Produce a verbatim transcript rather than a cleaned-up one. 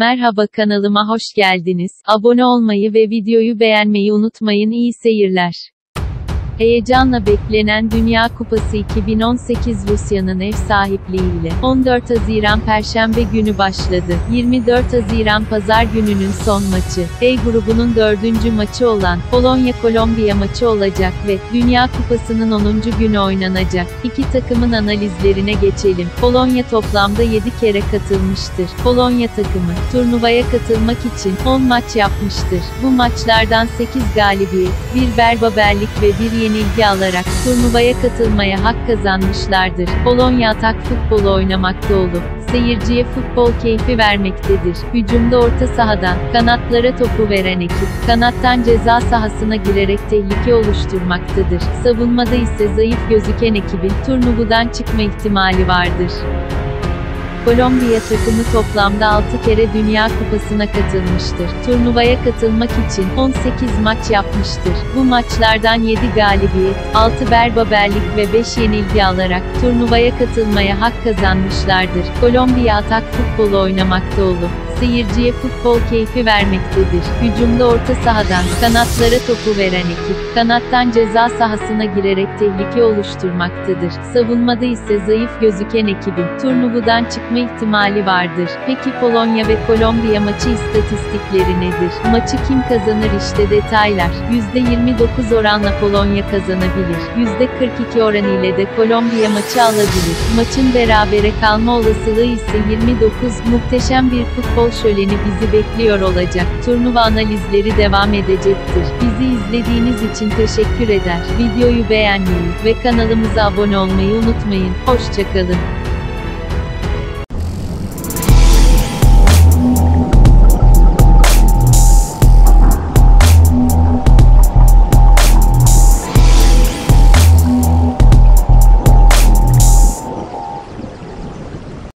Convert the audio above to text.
Merhaba, kanalıma hoş geldiniz. Abone olmayı ve videoyu beğenmeyi unutmayın. İyi seyirler. Heyecanla beklenen Dünya Kupası iki bin on sekiz Rusya'nın ev sahipliğiyle on dört Haziran Perşembe günü başladı. yirmi dört Haziran Pazar gününün son maçı, E grubunun dördüncü maçı olan Polonya-Kolombiya maçı olacak ve Dünya Kupası'nın onuncu günü oynanacak. İki takımın analizlerine geçelim. Polonya toplamda yedi kere katılmıştır. Polonya takımı, turnuvaya katılmak için on maç yapmıştır. Bu maçlardan sekiz galibiyet, bir beraberlik ve bir yenilgi alarak turnuvaya katılmaya hak kazanmışlardır. Polonya atak futbolu oynamakta olup seyirciye futbol keyfi vermektedir. Hücumda orta sahadan kanatlara topu veren ekip, kanattan ceza sahasına girerek tehlike oluşturmaktadır. Savunmada ise zayıf gözüken ekibin turnuvadan çıkma ihtimali vardır. Kolombiya takımı toplamda altı kere Dünya Kupası'na katılmıştır. Turnuvaya katılmak için on sekiz maç yapmıştır. Bu maçlardan yedi galibiyet, altı beraberlik ve beş yenilgi alarak turnuvaya katılmaya hak kazanmışlardır. Kolombiya atak futbolu oynamakta olup seyirciye futbol keyfi vermektedir. Hücumda orta sahadan kanatlara topu veren ekip, kanattan ceza sahasına girerek tehlike oluşturmaktadır. Savunmada ise zayıf gözüken ekibin turnuvadan çıkma ihtimali vardır. Peki Polonya ve Kolombiya maçı istatistikleri nedir? Maçı kim kazanır? İşte detaylar. yüzde yirmi dokuz oranla Polonya kazanabilir. yüzde kırk iki oran ile de Kolombiya maçı alabilir. Maçın berabere kalma olasılığı ise yirmi dokuz. Muhteşem bir futbol şöleni bizi bekliyor olacak. Turnuva analizleri devam edecektir. Bizi izlediğiniz için teşekkür eder. Videoyu beğenmeyi ve kanalımıza abone olmayı unutmayın. Hoşça kalın.